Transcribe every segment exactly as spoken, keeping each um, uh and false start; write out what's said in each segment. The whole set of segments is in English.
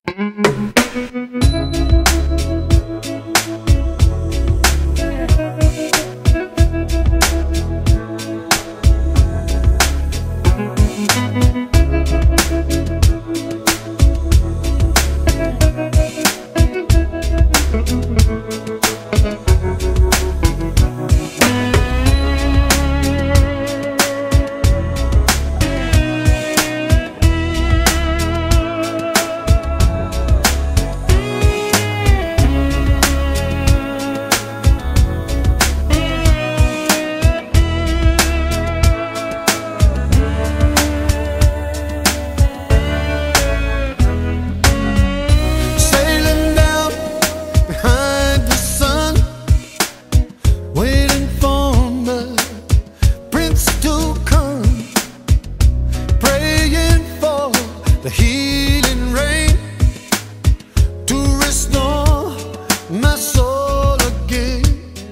The healing rain to restore my soul again.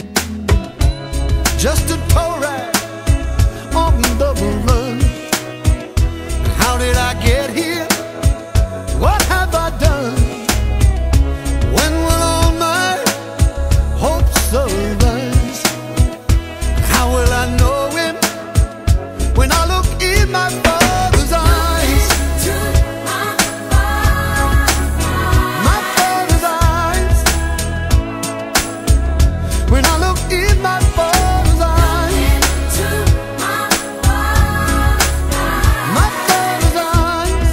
Just a tow rag on the run. How did I get here? What have I done? When will all my hopes arise? How will I know him when I look in my Father's eyes? When I look in my Father's eyes, my Father's eyes,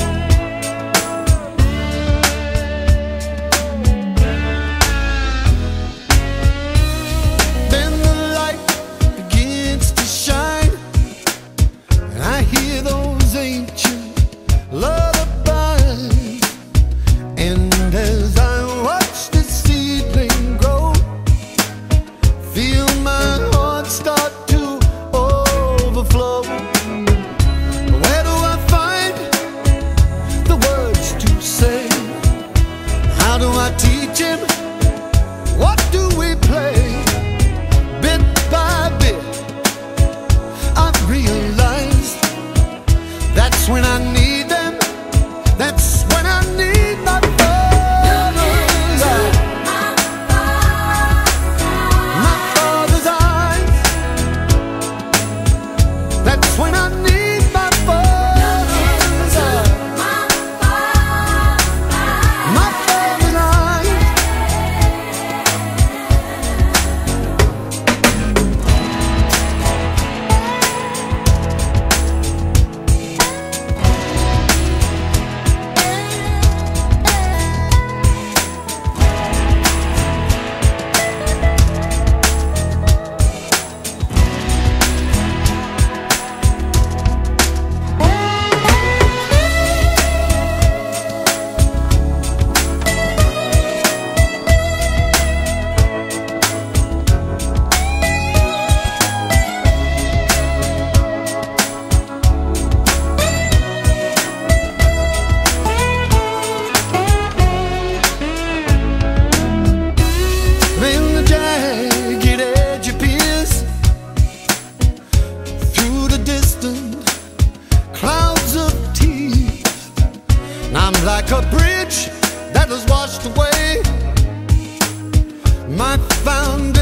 then the light begins to shine, and I hear those ancient lullabies, and as I watch the seedling grow, feel my heart start to overflow. Where do I find the words to say? How do I teach him? What do we play? Bit by bit, I've realized that's when I need them. That's when I need my Father's eyes. My Father's eyes. That's when I need my Father's eyes. My Father's eyes. Then the jagged edge appears through the distant clouds of tears, and I'm like a bridge that was washed away. My foundation